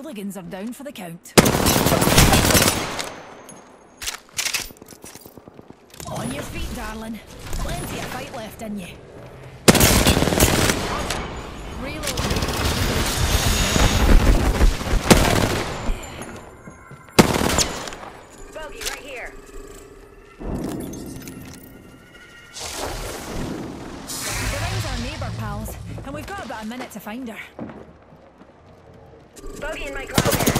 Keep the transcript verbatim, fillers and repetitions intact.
hooligans are down for the count. On your feet, darling. Plenty of fight left in you. Reload. Bogey, right here. Surround's our neighbour, pals, and we've got about a minute to find her. Bogey in my crosshairs.